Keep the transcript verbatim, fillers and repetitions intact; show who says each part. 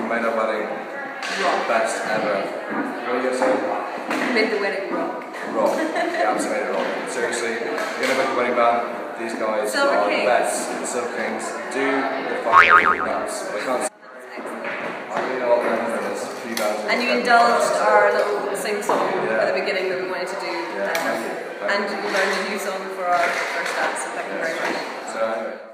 Speaker 1: made our wedding
Speaker 2: rock.
Speaker 1: best ever. What are you going to say?
Speaker 2: Made the wedding rock.
Speaker 1: Rock. Yeah, absolutely made it rock. Seriously, you're going to make a wedding band. These guys
Speaker 2: Silver
Speaker 1: are
Speaker 2: Kings.
Speaker 1: the best. The Silver Kings do the fucking nuts. I can't say. I really all remember there's a few bands.
Speaker 2: And you indulged our little sing song
Speaker 1: Yeah.
Speaker 2: at the beginning that we wanted to do.
Speaker 1: Yeah,
Speaker 2: um,
Speaker 1: thank you. Thank
Speaker 2: and
Speaker 1: you.
Speaker 2: you learned a new song for our first dance, so thank you very much.
Speaker 1: So anyway.